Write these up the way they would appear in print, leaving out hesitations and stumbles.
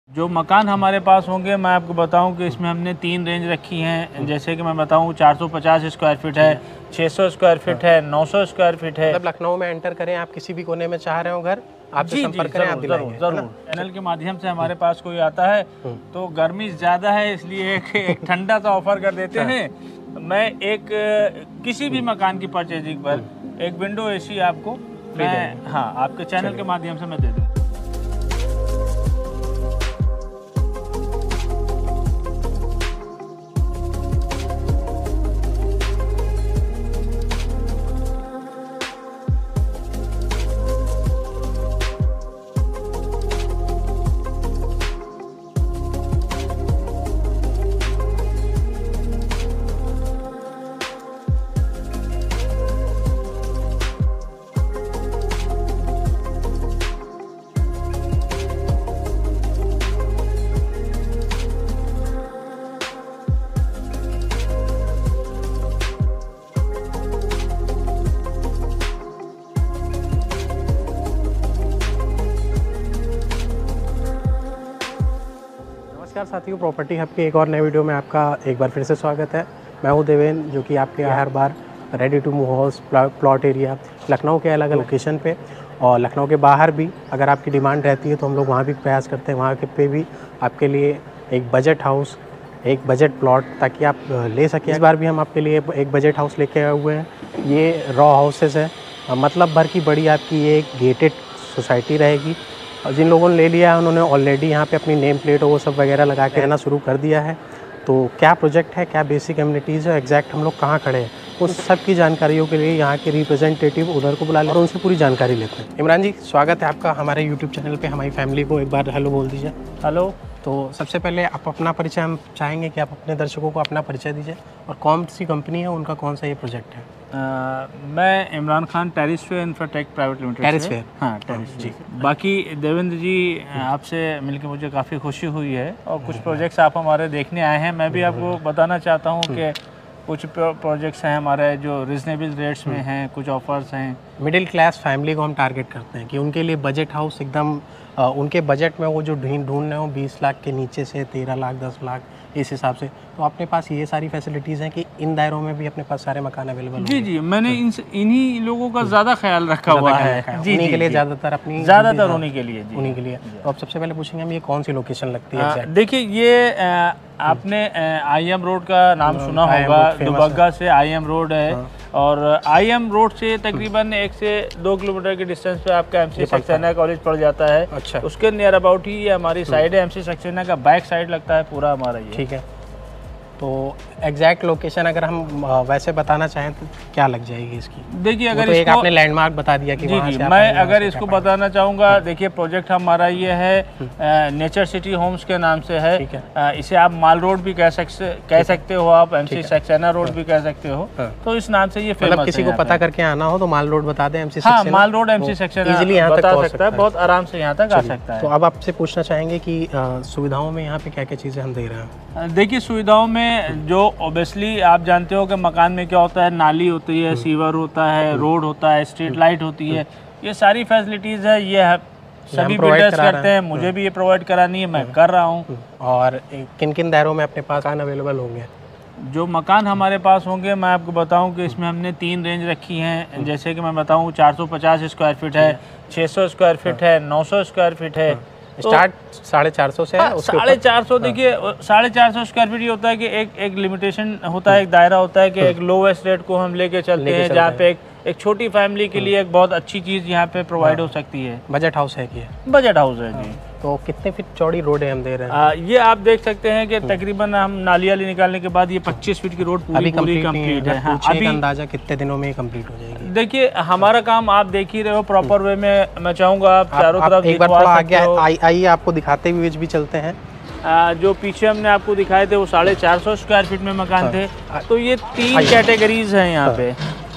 जो मकान हमारे पास होंगे मैं आपको बताऊं कि इसमें हमने 3 रेंज रखी हैं। जैसे कि मैं बताऊं 450 स्क्वायर फीट है, 600 स्क्वायर फीट है, 900 स्क्वायर फीट है। मतलब लखनऊ में एंटर करें, आप किसी भी कोने में चाह रहे हो घर, आपसे संपर्क करें, आप दिलाएंगे। जरूर चैनल के माध्यम से हमारे पास कोई आता है तो गर्मी ज़्यादा है इसलिए एक ठंडा सा ऑफर कर देते हैं। मैं एक किसी भी मकान की परचेजिंग पर एक विंडो एसी आपको आपके चैनल के माध्यम से मैं दे दूँ। नमस्कार साथियों, प्रॉपर्टी हब के एक और नए वीडियो में आपका एक बार फिर से स्वागत है। मैं हूं देवेन, जो कि आपके हर बार ready to move house plot area Lucknow के अलग अलग लोकेशन पे और लखनऊ के बाहर भी अगर आपकी डिमांड रहती है तो हम लोग वहां भी प्रयास करते हैं, वहां के पे भी आपके लिए एक बजट हाउस, एक बजट प्लॉट ताकि आप ले सकें। इस बार भी हम आपके लिए एक बजट हाउस लेके आए हुए हैं। ये रॉ हाउसेस है, मतलब भर की बड़ी आपकी ये एक गेटेड सोसाइटी रहेगी। और जिन लोगों ने ले लिया है उन्होंने ऑलरेडी यहाँ पे अपनी नेम प्लेट और वो सब वगैरह लगा के रहना शुरू कर दिया है। तो क्या प्रोजेक्ट है, क्या बेसिक एमिनिटीज़ है, एग्जैक्ट हम लोग कहाँ खड़े हैं, उस सब की जानकारियों के लिए यहाँ के रिप्रेजेंटेटिव उधर को बुला लें और उनसे पूरी जानकारी लेते हैं। इमरान जी, स्वागत है आपका हमारे यूट्यूब चैनल पे। हमारी फैमिली को एक बार हेलो बोल दीजिए। हेलो। तो सबसे पहले आप अपना परिचय, हम चाहेंगे कि आप अपने दर्शकों को अपना परिचय दीजिए और कौन सी कंपनी है, उनका कौन सा ये प्रोजेक्ट है। मैं Imran Khan Terisfair infratech private limited. Terisfair, हाँ टेरिसफेयर जी। बाकी देवेंद्र जी, आपसे मिलकर मुझे काफ़ी खुशी हुई है और कुछ प्रोजेक्ट्स आप हमारे देखने आए हैं। मैं भी आपको बताना चाहता हूँ कि कुछ प्रोजेक्ट्स हैं हमारे जो रिजनेबल रेट्स में हैं, कुछ ऑफर्स हैं। मिडिल क्लास फैमिली को हम टारगेट करते हैं कि उनके लिए बजट हाउस एकदम उनके बजट में वो जो ढूंढ रहे हो 20 लाख के नीचे से 13 लाख 10 लाख इस हिसाब से, तो अपने पास ये सारी फैसिलिटीज़ हैं कि इन दायरों में भी अपने पास सारे मकान अवेलेबल जी जी। मैंने इन्हीं लोगों का ज़्यादा ख्याल रखा हुआ है जी, उन्हीं के लिए ज़्यादातर उन्हीं के लिए जी, उन्हीं के लिए। तो अब सबसे पहले पूछेंगे हम, ये कौन सी लोकेशन लगती है? देखिए, ये आपने IM रोड का नाम सुना होगा। दुबग्गा से IM रोड है और IM रोड से तकरीबन 1 से 2 किलोमीटर के डिस्टेंस पे आपका MC सक्सेना कॉलेज पड़ जाता है। अच्छा। उसके नियर अबाउट ही ये हमारी साइड है। MC सक्सेना का बैक साइड लगता है पूरा हमारा ये। ठीक है। तो एग्जैक्ट लोकेशन अगर हम वैसे बताना चाहें तो क्या लग जाएगी इसकी? देखिए, अगर तो एक आपने लैंडमार्क बता दिया कि जी, मैं अगर इसको बताना चाहूँगा, देखिए प्रोजेक्ट हमारा ये है नेचर सिटी होम्स के नाम से है। इसे आप माल रोड भी कह सकते हो, आप MC सक्सेना रोड भी कह सकते हो। तो इस नाम से ये फेमस है। किसी को पता करके आना हो तो माल रोड बता दें, MC हाँ, mall road MC Saxena easily यहाँ तक बता सकता है, बहुत आराम से यहाँ तक आ सकता है। तो अब आपसे पूछना चाहेंगे कि सुविधाओं में यहाँ पे क्या क्या चीज़ें हम दे रहे हैं? देखिए, सुविधाओं में जो ऑब्वियसली आप जानते हो कि मकान में क्या होता है, नाली होती है, सीवर होता है, रोड होता है, स्ट्रीट लाइट होती है, ये सारी फैसिलिटीज़ है, ये सभी बिल्डर्स करते हैं। मुझे भी ये प्रोवाइड करानी है, मैं कर रहा हूँ। और किन किन दायरों में अपने पास मकान अवेलेबल होंगे? जो मकान हमारे पास होंगे मैं आपको बताऊं कि इसमें हमने 3 रेंज रखी हैं। जैसे कि मैं बताऊं 450 स्क्वायर फीट है, 600 स्क्वायर फीट है, 900 स्क्वायर फीट है। स्टार्ट 450 से है। 450 देखिए, 450 स्क्वायर फीट ये होता है कि एक लिमिटेशन होता है, एक दायरा होता है कि एक लोवेस्ट रेट को हम लेके चलते हैं, जहाँ पे एक छोटी फैमिली के लिए एक बहुत अच्छी चीज़ यहाँ पे प्रोवाइड हो सकती है। बजट हाउस है कि बजट हाउस है जी। तो कितने फीट चौड़ी रोड है हम दे रहे हैं? ये आप देख सकते हैं कि तकरीबन हम नाली निकालने के बाद ये 25 फीट की रोड पूरी कंप्लीट है। हाँ, अभी अंदाजा कितने दिनों में कंप्लीट हो जाएगी? देखिए, हमारा काम आप देख ही रहे हो प्रॉपर वे में। मैं चाहूँगा आप चारों तरफ एक बार थोड़ा आगे आइए, आपको दिखाते हुए भी चलते हैं। जो पीछे हमने आपको दिखाए थे वो 450 स्क्वायर फीट में मकान थे। तो ये 3 कैटेगरीज हैं यहाँ पे।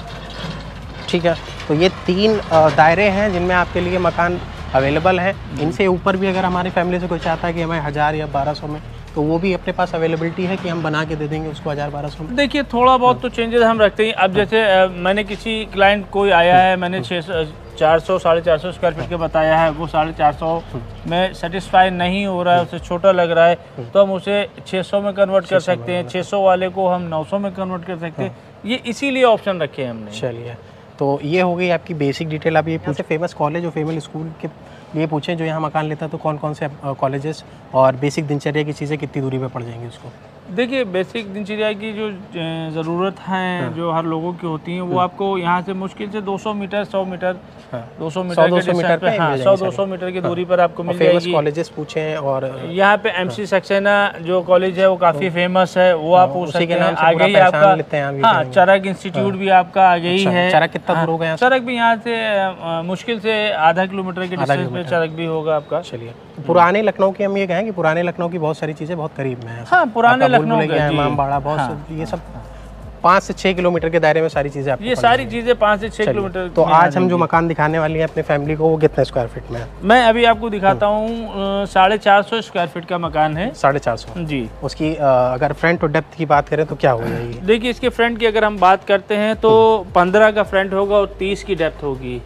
ठीक है, तो ये 3 दायरे हैं जिनमें आपके लिए मकान अवेलेबल है। इनसे ऊपर भी अगर हमारी फैमिली से कोई चाहता है कि हमें 1000 या 1200 में, तो वो भी अपने पास अवेलेबिलिटी है कि हम बना के दे देंगे उसको 1000-1200 में। देखिए, थोड़ा बहुत तो चेंजेस हम रखते हैं। अब जैसे मैंने किसी क्लाइंट कोई आया है, मैंने 400 450 स्क्वायर फीट का बताया है, वो 450 में सेटिस्फाई नहीं हो रहा है, उसे छोटा लग रहा है, तो हम उसे 600 में कन्वर्ट कर सकते हैं। 600 वाले को हम 900 में कन्वर्ट कर सकते हैं। ये इसीलिए ऑप्शन रखे हैं हमने। चलिए, तो ये हो गई आपकी बेसिक डिटेल। आप ये पूछे फेमस कॉलेज और फेमस स्कूल के लिए पूछें जो यहाँ मकान लेता है, तो कौन कौन से कॉलेजेस और बेसिक दिनचर्या की चीज़ें कितनी दूरी पे पड़ जाएंगी उसको? देखिए, बेसिक दिनचर्या की जो ज़रूरत हैं जो हर लोगों की होती हैं, वो आपको यहाँ से मुश्किल से 200 मीटर 100 मीटर 200 मीटर के डिस्टेंस पे, हाँ 100-200 मीटर की दूरी पर आपको मिल जाएगी। कॉलेजेस पूछें, और यहाँ पे MC सक्सेना जो कॉलेज है वो काफ़ी फेमस है, वो आप पूछ सकते हैं। आगे ही आपका हाँ चरक इंस्टीट्यूट भी आपका आगे ही है। चरक कितना दूर होगा? चरक भी यहाँ से मुश्किल से आधा किलोमीटर के डिस्टेंस पे चरक भी होगा आपका। चलिए, पुराने लखनऊ की हम ये कहें कि पुराने लखनऊ की बहुत सारी चीज़ें बहुत करीब में है। हाँ, पुराने लखनऊ इमामबाड़ा, बहुत ये सब 5 से 6 किलोमीटर के दायरे में सारी चीज़ें आपको, ये सारी चीज़ें 5 से 6 किलोमीटर। तो आज हम जो मकान दिखाने वाली है अपने फैमिली को, वो कितने स्क्वायर फीट में है? मैं अभी आपको दिखाता हूँ 450 स्क्वायर फीट का मकान है। 450 जी। उसकी अगर फ्रंट और डेप्थ की बात करें तो क्या हो जाएगी? देखिए, इसके फ्रंट की अगर हम बात करते हैं तो 15 का फ्रंट होगा और 30 की डेप्थ होगी।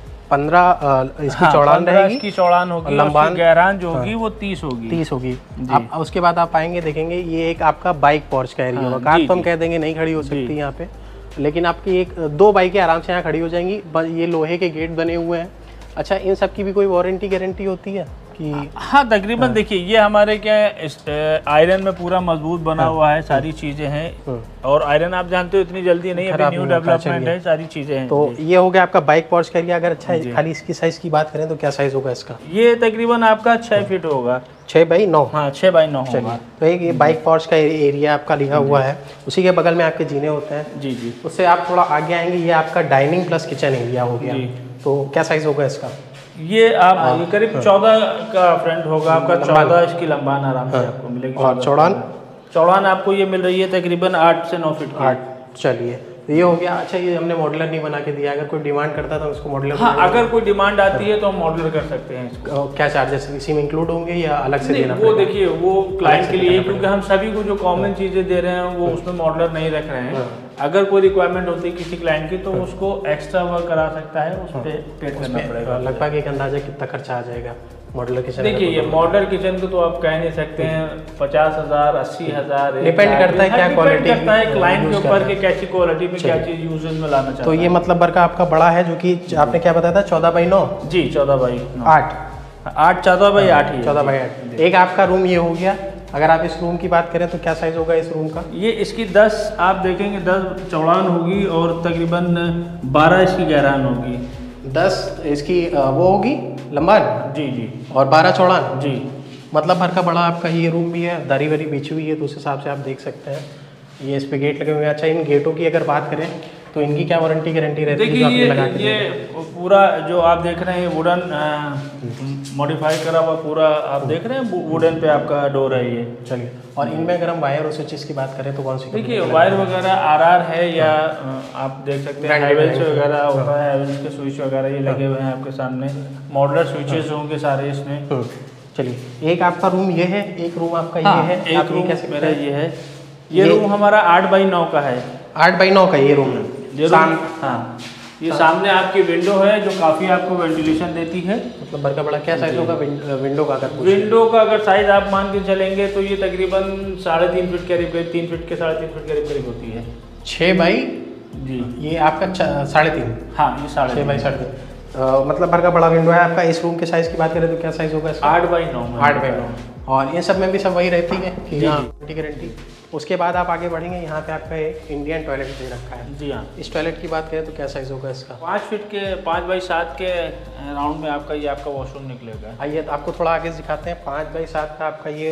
15 इसकी चौड़ान रहेगी, इसकी चौड़ान होगी, लंबाई गहरान जो होगी वो 30 होगी। 30 होगी। आप उसके बाद आप आएंगे, देखेंगे ये एक आपका बाइक पोर्च का एरिया होगा। कार तो हम कह देंगे नहीं खड़ी हो सकती यहाँ पे, लेकिन आपकी 2 बाइकें आराम से यहाँ खड़ी हो जाएंगी। ये लोहे के गेट बने हुए हैं। अच्छा, इन सब की भी कोई वारंटी गारंटी होती है कि? हाँ, तकरीबन देखिए, ये हमारे क्या आयरन में पूरा मजबूत बना हुआ है, सारी चीजें हैं। और आयरन आप जानते हो इतनी जल्दी नहीं, अभी न्यू डेवलपमेंट है, सारी चीजें हैं। तो ये हो गया आपका बाइक पोर्च का एरिया। अगर अच्छा है, खाली इसकी साइज की बात करें तो क्या साइज होगा इसका? ये तकरीबन आपका 6 फीट होगा। 6x9? हाँ, 6x9 होगा। तो एक ये बाइक पोर्च का एरिया आपका लिखा हुआ है। उसी के बगल में आपके जीने होते हैं। जी जी। उससे आप थोड़ा आगे आएंगे, ये आपका डाइनिंग प्लस किचन एरिया हो गया। तो क्या साइज होगा इसका? ये आप करीब 14 का फ्रंट होगा आपका। 14 इसकी लंबाई आराम से आपको मिलेगी। और चौड़ान आपको ये मिल रही है तकरीबन 8 से 9 फीट की। 8। चलिए, ये हो गया। अच्छा, ये हमने मॉडुलर नहीं बना के दिया, अगर कोई डिमांड करता है तो उसको मॉडुलर? हाँ, अगर कोई डिमांड आती है तो हम मॉडुलर कर सकते हैं इसको। क्या चार्जेस इसी में इंक्लूड होंगे या अलग से देना? वो देखिए, वो क्लाइंट के लिए, क्योंकि हम सभी को जो कॉमन चीजें दे रहे हैं वो उसमें मॉडुलर नहीं रख रहे हैं। अगर कोई रिक्वायरमेंट होती है किसी क्लाइंट की तो उसको एक्स्ट्रा वर्क करा सकता है, उस पर पेड करना पड़ेगा। लगभग एक अंदाजा कितना खर्चा आ जाएगा मॉडुलर किचन? देखिए, ये मॉडुलर किचन को तो आप कह नहीं सकते हैं 50,000 80,000, डिपेंड करता है क्या क्वालिटी करता है क्लाइंट के ऊपर कि कैसी क्वालिटी में क्या चीज यूजेज में लाना चाहता है। तो ये मतलब बरका आपका बड़ा है, जो कि आपने क्या बताया था 14x9? जी, 14x8। 14x8 ही। 14x8। एक आपका रूम ये हो गया। अगर आप इस रूम की बात करें तो क्या साइज होगा इस रूम का? ये इसकी 10 आप देखेंगे 10 चौड़ान होगी और तकरीबन 12 इसकी गहरान होगी। 10 इसकी वो होगी लंबाई? जी जी। और 12 चौड़ान? जी। मतलब भर का बड़ा आपका ये रूम भी है, दरी वरी बिछी हुई है, तो उस हिसाब से आप देख सकते हैं। ये इस पे गेट लगे हुए हैं। अच्छा, इन गेटों की अगर बात करें तो इनकी क्या वारंटी गारंटी रहती है? देखिए, ये पूरा जो आप देख रहे हैं वुडन मॉडिफाई करा हुआ पूरा आप देख रहे हैं, वुडन पे आपका डोर है ये। चलिए, और इनमें अगर हम वायर और स्विचेस की बात करें तो कौन सी? देखिए, वायर वगैरह RR है या आप देख सकते हैं हैवेल्स वगैरह होता है, हैवेल्स के स्विच वगैरह ये लगे हुए हैं आपके सामने। मॉडुलर स्विचेस होंगे सारे इसमें। चलिए, एक आपका रूम ये है, एक रूम आपका ये है। एक रूम मेरा ये है। ये रूम हमारा 8x9 का है। 8x9 का ये रूम है। हाँ, ये सामने आपकी विंडो है जो काफी आपको वेंटिलेशन देती है। मतलब बड़का बड़ा क्या साइज होगा विंडो का? विंडो का अगर साइज आप मान के चलेंगे तो ये तकरीबन 3.5 फीट के करीब, 3 फीट के 3.5 फीट के करीब होती है। 6x? जी। ये आपका 3.5? हाँ, ये 6x3। मतलब भर का बड़ा विंडो है आपका। इस रूम के साइज की बात करें तो क्या साइज होगा इसका? 8x9। 8x9। और इन सब में भी सब वही रहती है कि गारंटी। उसके बाद आप आगे बढ़ेंगे, यहाँ पे आपका एक इंडियन टॉयलेट दे रखा है। जी हाँ। इस टॉयलेट की बात करें तो क्या साइज होगा इसका? 5 फीट के 5x7 के राउंड में आपका ये आपका वॉशरूम निकलेगा। आइए आपको थोड़ा आगे दिखाते हैं। 5x7 का आपका ये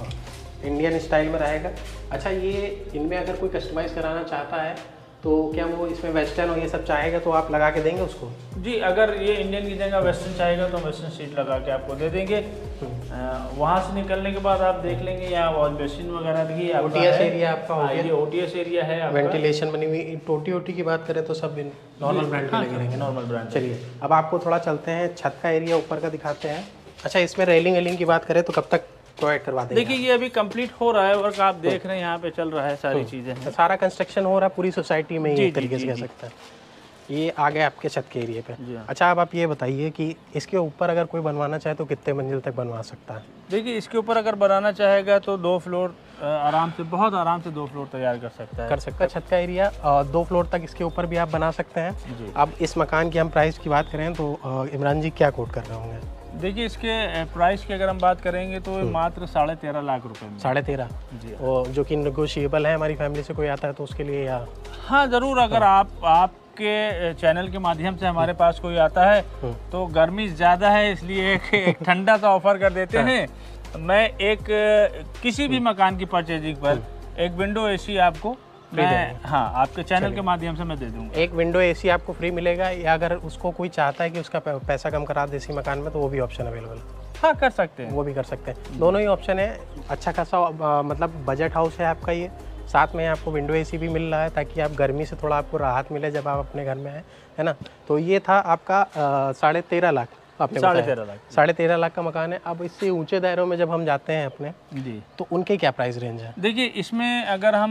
इंडियन स्टाइल में रहेगा। अच्छा, ये इनमें अगर कोई कस्टमाइज़ कराना चाहता है तो क्या वो इसमें वेस्टर्न और ये सब चाहेगा तो आप लगा के देंगे उसको? जी, अगर ये इंडियन की जगह वेस्टर्न चाहेगा तो वेस्टर्न सीट लगा के आपको दे देंगे। वहाँ से निकलने के बाद आप देख लेंगे यहाँ वॉश बेसिन वगैरह भी OTS एरिया आपका हो गया। ये OTS एरिया है आपका। वेंटिलेशन बनी हुई। टोटी की बात करें तो सब नॉर्मल ब्रांड के लगे रहेंगे। Normal brand. चलिए, अब आपको थोड़ा चलते हैं, छत का एरिया ऊपर का दिखाते हैं। अच्छा, इसमें रेलिंग की बात करें तो कब तक प्रोवाइड करवा देंगे? देखिए, ये अभी कंप्लीट हो रहा है वर्क, आप देख रहे हैं यहाँ पे चल रहा है, सारी चीज़ें हैं। सारा कंस्ट्रक्शन हो रहा है पूरी सोसाइटी में, ये तरीके से कह सकते हैं। ये आ गए आपके छत के एरिया पे। जी हाँ। अच्छा, अब आप ये बताइए कि इसके ऊपर अगर कोई बनवाना चाहे तो कितने मंजिल तक बनवा सकता है? देखिए, इसके ऊपर अगर बनाना चाहेगा तो 2 फ्लोर आराम से, बहुत आराम से 2 फ्लोर तैयार कर सकता है। कर सकता है। छत का एरिया 2 फ्लोर तक इसके ऊपर भी आप बना सकते हैं। जी। अब इस मकान की हम प्राइस की बात करें तो इमरान जी क्या कोट कर रहे होंगे? देखिए, इसके प्राइस की अगर हम बात करेंगे तो मात्र 13.5 लाख रुपए में। 13.5? जी। और जो कि नेगोशिएबल है, हमारी फैमिली से कोई आता है तो उसके लिए, या हाँ ज़रूर, अगर आपके चैनल के माध्यम से हमारे पास कोई आता है तो गर्मी ज़्यादा है इसलिए एक ठंडा सा ऑफर कर देते हैं। मैं एक किसी भी मकान की परचेजिंग पर एक विंडो एसी आपको हाँ आपके चैनल के माध्यम से मैं दे दूंगा। एक विंडो एसी आपको फ्री मिलेगा, या अगर उसको कोई चाहता है कि उसका पैसा कम करा दे इसी मकान में तो वो भी ऑप्शन अवेलेबल है? हाँ, कर सकते हैं, वो भी कर सकते हैं। दोनों ही ऑप्शन है। अच्छा खासा मतलब बजट हाउस है आपका ये। साथ में आपको विंडो एसी भी मिल रहा है ताकि आप गर्मी से थोड़ा आपको राहत मिले जब आप अपने घर में हैं, है ना। तो ये था आपका 13.5 लाख आपने बताया। 13.5 लाख। 13.5 लाख का मकान है। अब इससे ऊंचे दायरों में जब हम जाते हैं अपने, जी, तो उनके क्या प्राइस रेंज है? देखिए, इसमें अगर हम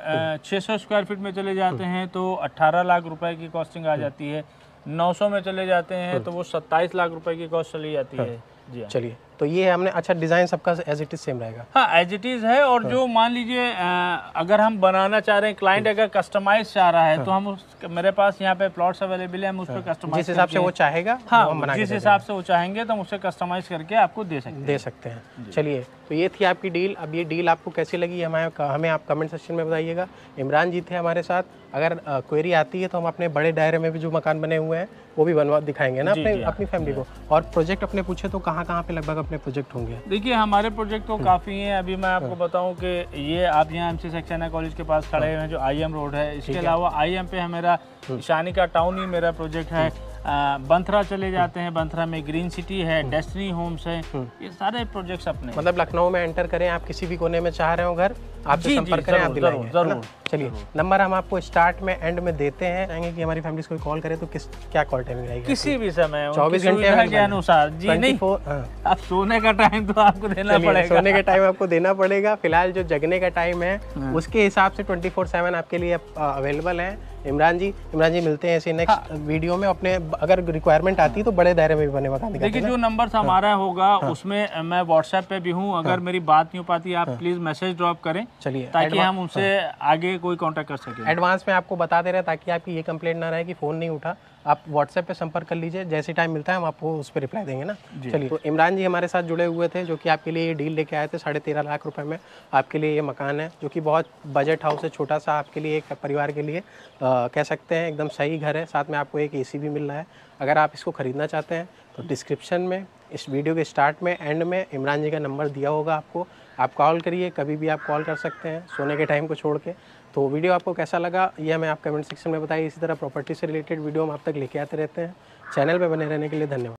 600 स्क्वायर फीट में चले जाते हैं तो 18 लाख रुपए की कॉस्टिंग आ जाती है। 900 में चले जाते हैं तो वो 27 लाख रुपए की कॉस्ट चली जाती है। जी हाँ। चलिए, तो ये हमने, अच्छा डिज़ाइन सबका एज इट इज सेम रहेगा? हाँ, एज इट इज़ है। और जो मान लीजिए अगर हम बनाना चाह रहे हैं, क्लाइंट अगर कस्टमाइज चाह रहा है तो हम मेरे पास यहाँ पे प्लॉट्स अवेलेबल है, हम उस पर कस्टमाइज जिस हिसाब से वो चाहेगा, हाँ, हम बना जिस हिसाब से वो चाहेंगे तो हम उससे कस्टमाइज करके आपको दे सकते हैं। चलिए, तो ये थी आपकी डील। अब ये डील आपको कैसी लगी हमें आप कमेंट सेक्शन में बताइएगा। इमरान जी थे हमारे साथ। अगर क्वेरी आती है तो हम अपने बड़े दायरे में भी जो मकान बने हुए हैं वो भी बनवा दिखाएंगे ना अपनी फैमिली को। और प्रोजेक्ट अपने पूछे तो कहाँ पे लगभग अपने प्रोजेक्ट होंगे? देखिए, हमारे प्रोजेक्ट तो काफ़ी हैं। अभी मैं आपको बताऊं कि ये आप यहाँ एमसी सेक्शन कॉलेज के पास खड़े हैं जो IM रोड है। इसके अलावा IM पे है मेरा ईशानिका टाउन ही मेरा प्रोजेक्ट है। बंथरा चले जाते हैं, बंथरा में ग्रीन सिटी है, डेस्टिनी होम्स है, ये सारे प्रोजेक्ट्स अपने। मतलब लखनऊ में एंटर करें, आप किसी भी कोने में चाह रहे हो घर, आपसे संपर्क करें, आप दिलाएंगे। जरूर। चलिए, नंबर हम आपको स्टार्ट में एंड में देते हैं। चाहेंगे कि हमारी फैमिली कोई कॉल करे तो क्या कॉल टाइमिंग रहेगी? किसी भी समय 24 घंटे के अनुसार। जी नहीं, अब सोने का टाइम तो आपको देना पड़ेगा। सोने का टाइम आपको देना पड़ेगा। फिलहाल जो जगने का टाइम है उसके हिसाब से 24/7 आपके लिए अवेलेबल है। इमरान जी मिलते हैं ऐसे नेक्स्ट वीडियो में। अपने अगर रिक्वायरमेंट आती है तो बड़े दायरे में भी बने मकान दिखाते हैं। देखिए, जो नंबर हमारा होगा उसमें मैं व्हाट्सएप पे भी हूँ। अगर मेरी बात नहीं हो पाती, आप प्लीज मैसेज ड्रॉप करें। चलिए, ताकि हम उनसे आगे कोई कांटेक्ट कर सकें। एडवांस में आपको बता दे रहे हैं ताकि आपकी ये कंप्लेंट ना रहे कि फ़ोन नहीं उठा। आप व्हाट्सएप पे संपर्क कर लीजिए, जैसे टाइम मिलता है हम आपको उस पर रिप्लाई देंगे ना। चलिए, तो इमरान जी हमारे साथ जुड़े हुए थे जो कि आपके लिए ये डील लेके आए थे। 13.5 लाख रुपए में आपके लिए ये मकान है जो कि बहुत बजट हाउस है, छोटा सा आपके लिए, एक परिवार के लिए कह सकते हैं एकदम सही घर है। साथ में आपको एक AC भी मिल रहा है। अगर आप इसको ख़रीदना चाहते हैं तो डिस्क्रिप्शन में, इस वीडियो के स्टार्ट में, एंड में इमरान जी का नंबर दिया होगा आपको। आप कॉल करिए, कभी भी आप कॉल कर सकते हैं सोने के टाइम को छोड़ के। तो वीडियो आपको कैसा लगा ये हमें आप कमेंट सेक्शन में बताइए। इसी तरह प्रॉपर्टी से रिलेटेड वीडियो हम आप तक लेके आते रहते हैं। चैनल पे बने रहने के लिए धन्यवाद।